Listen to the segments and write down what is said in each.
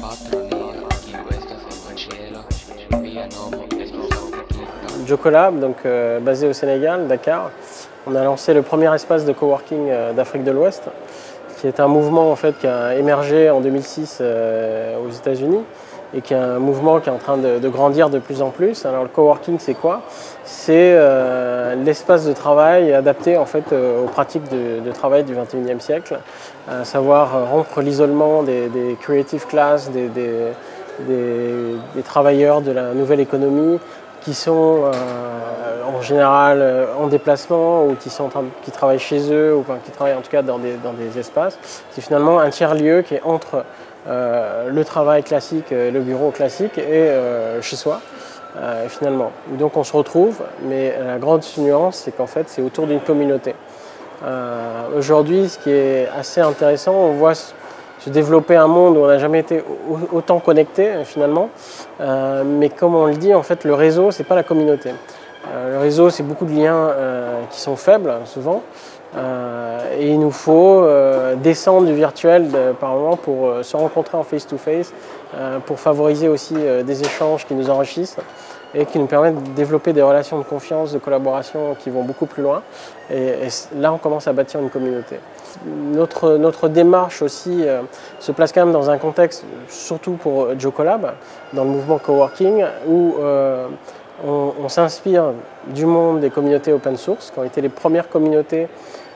Jocolab, donc basé au Sénégal, Dakar, on a lancé le premier espace de coworking d'Afrique de l'Ouest, qui est un mouvement en fait, qui a émergé en 2006 aux États-Unis et qui est un mouvement qui est en train de grandir de plus en plus. Alors le coworking, c'est quoi? C'est l'espace de travail adapté en fait, aux pratiques de travail du XXIe siècle, à savoir rompre l'isolement des creative class, des travailleurs de la nouvelle économie, qui sont en général en déplacement ou qui travaillent chez eux ou qui travaillent en tout cas dans des espaces. C'est finalement un tiers-lieu qui est entre le travail classique, le bureau classique et chez soi finalement. Donc on se retrouve, mais la grande nuance c'est qu'en fait c'est autour d'une communauté. Aujourd'hui, ce qui est assez intéressant, on voit se développer un monde où on n'a jamais été autant connecté finalement, mais comme on le dit, en fait, le réseau, c'est pas la communauté. Le réseau, c'est beaucoup de liens qui sont faibles souvent, et il nous faut descendre du virtuel par moment pour se rencontrer en face-to-face, pour favoriser aussi des échanges qui nous enrichissent et qui nous permettent de développer des relations de confiance, de collaboration qui vont beaucoup plus loin. Et là, on commence à bâtir une communauté. Notre démarche aussi se place quand même dans un contexte, surtout pour Jocolab, dans le mouvement coworking, où on s'inspire du monde des communautés open source, qui ont été les premières communautés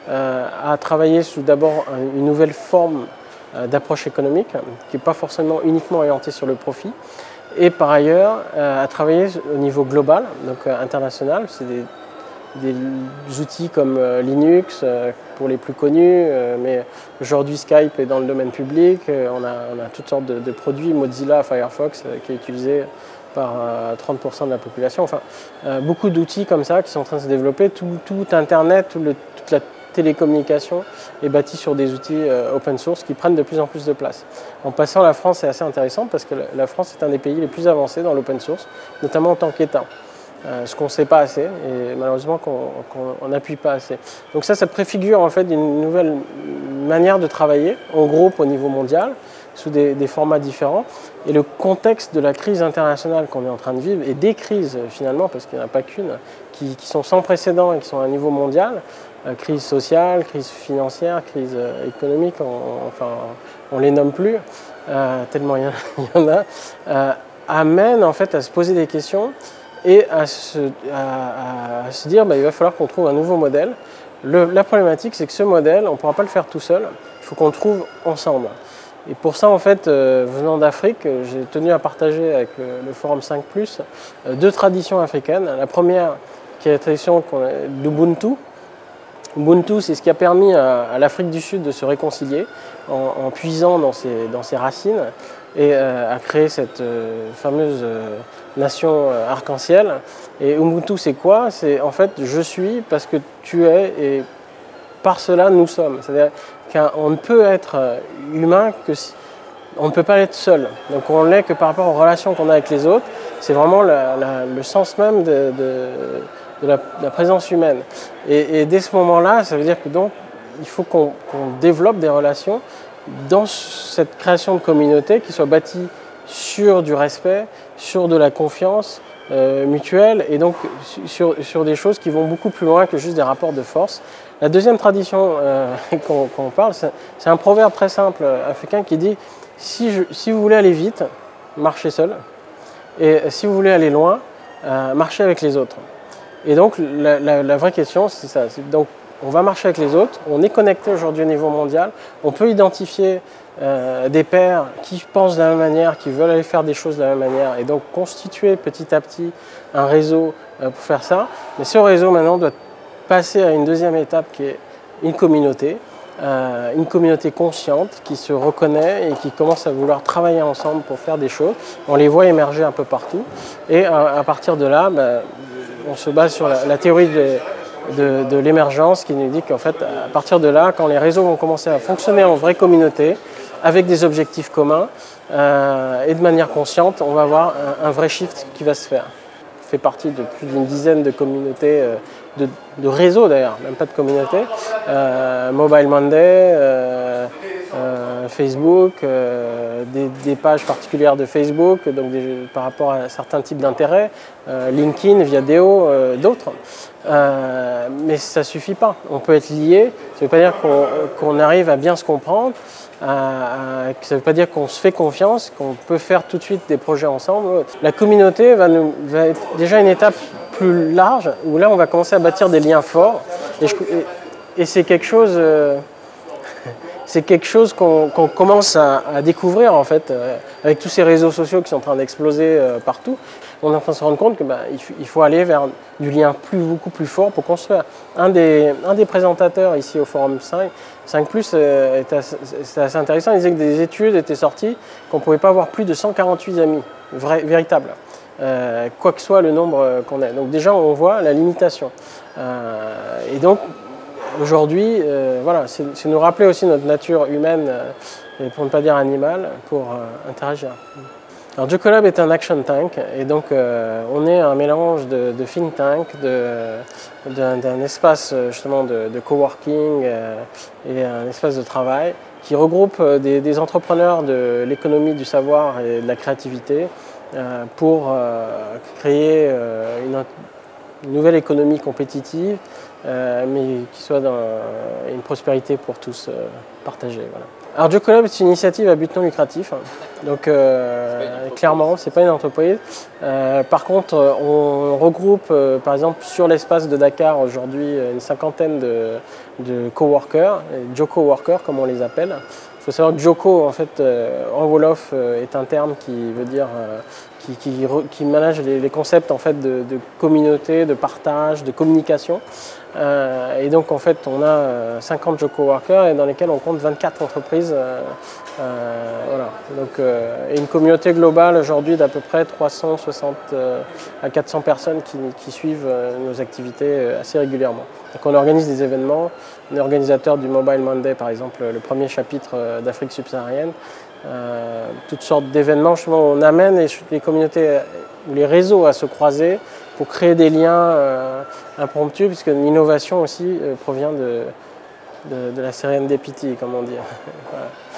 à travailler sous d'abord une nouvelle forme d'approche économique, qui n'est pas forcément uniquement orientée sur le profit, et par ailleurs à travailler au niveau global, donc international. C'est des outils comme Linux pour les plus connus, mais aujourd'hui Skype est dans le domaine public, on a toutes sortes de produits, Mozilla, Firefox qui est utilisé par 30% de la population, enfin beaucoup d'outils comme ça qui sont en train de se développer. Tout Internet, toute la télécommunication est bâtie sur des outils open source qui prennent de plus en plus de place. En passant, la France est assez intéressante parce que la France est un des pays les plus avancés dans l'open source, notamment en tant qu'État. Ce qu'on ne sait pas assez et malheureusement qu'on n'appuie pas assez. Donc ça préfigure en fait une nouvelle manière de travailler en groupe au niveau mondial sous des formats différents, et le contexte de la crise internationale qu'on est en train de vivre, et des crises finalement, parce qu'il n'y en a pas qu'une, qui sont sans précédent et qui sont à un niveau mondial, crise sociale, crise financière, crise économique, enfin on les nomme plus, tellement il y en a, amène en fait à se poser des questions et à se dire il va falloir qu'on trouve un nouveau modèle. La problématique, c'est que ce modèle, on ne pourra pas le faire tout seul, il faut qu'on le trouve ensemble. Et pour ça, en fait, venant d'Afrique, j'ai tenu à partager avec le Forum 5+, deux traditions africaines. La première, qui est la tradition d'Ubuntu. Ubuntu, c'est ce qui a permis à l'Afrique du Sud de se réconcilier en puisant dans ses racines et à créer cette fameuse nation arc-en-ciel. Et Ubuntu, c'est quoi? C'est en fait, je suis parce que tu es et par cela, nous sommes. C'est-à-dire qu'on ne peut être humain que si on ne peut pas être seul. Donc on l'est que par rapport aux relations qu'on a avec les autres. C'est vraiment le sens même de la présence humaine. Et dès ce moment-là, ça veut dire que donc il faut qu'on développe des relations dans cette création de communauté qui soit bâtie sur du respect, sur de la confiance mutuelle, et donc sur des choses qui vont beaucoup plus loin que juste des rapports de force. La deuxième tradition qu'on parle, c'est un proverbe très simple africain qui dit si vous voulez aller vite, marchez seul, et si vous voulez aller loin, marchez avec les autres. Et donc la vraie question, c'est ça. Donc on va marcher avec les autres, on est connecté aujourd'hui au niveau mondial, on peut identifier des pairs qui pensent de la même manière, qui veulent aller faire des choses de la même manière, et donc constituer petit à petit un réseau pour faire ça. Mais ce réseau maintenant doit passer à une deuxième étape qui est une communauté consciente qui se reconnaît et qui commence à vouloir travailler ensemble pour faire des choses. On les voit émerger un peu partout, et à partir de là, on se base sur la théorie de l'émergence qui nous dit qu'en fait, à partir de là, quand les réseaux vont commencer à fonctionner en vraie communauté, avec des objectifs communs et de manière consciente, on va avoir un vrai shift qui va se faire. Je fais partie de plus d'une dizaine de communautés, de réseaux d'ailleurs, même pas de communautés, Mobile Monday, Facebook, des pages particulières de Facebook, donc par rapport à certains types d'intérêts, LinkedIn, Viadeo, d'autres. Mais ça ne suffit pas. On peut être lié, ça ne veut pas dire qu'on arrive à bien se comprendre, ça ne veut pas dire qu'on se fait confiance, qu'on peut faire tout de suite des projets ensemble. La communauté va être déjà une étape plus large, où là on va commencer à bâtir des liens forts. Et c'est quelque chose... C'est quelque chose qu'on commence à découvrir en fait, avec tous ces réseaux sociaux qui sont en train d'exploser partout. On est en train de se rendre compte qu'il faut aller vers du lien beaucoup plus fort pour construire. Un des présentateurs ici au Forum 5+, c'était assez intéressant. Il disait que des études étaient sorties qu'on ne pouvait pas avoir plus de 148 amis véritables, quoi que soit le nombre qu'on ait. Donc déjà on voit la limitation. Et donc aujourd'hui, voilà, c'est nous rappeler aussi notre nature humaine, et pour ne pas dire animale, pour interagir. Alors Jocolab est un action tank, et donc on est un mélange de think tank, d'un espace justement de coworking et un espace de travail qui regroupe des entrepreneurs de l'économie du savoir et de la créativité pour créer une nouvelle économie compétitive, mais qui soit dans une prospérité pour tous partagée. Voilà. Alors Jocolab est une initiative à but non lucratif, donc clairement c'est pas une entreprise. Par contre on regroupe par exemple sur l'espace de Dakar aujourd'hui une cinquantaine de coworkers, Joko workers comme on les appelle. Il faut savoir que Joko en fait en Wolof est un terme qui veut dire qui manage les concepts en fait de communauté, de partage, de communication. Et donc en fait on a 50 Joko workers et dans lesquels on compte 24 entreprises. Voilà. Donc, et une communauté globale aujourd'hui d'à peu près 360 à 400 personnes qui suivent nos activités assez régulièrement. Donc on organise des événements, on est organisateur du Mobile Monday par exemple, le premier chapitre d'Afrique subsaharienne. Toutes sortes d'événements, on amène les communautés ou les réseaux à se croiser pour créer des liens impromptus, puisque l'innovation aussi provient de la serendipity, comme on dit. Voilà.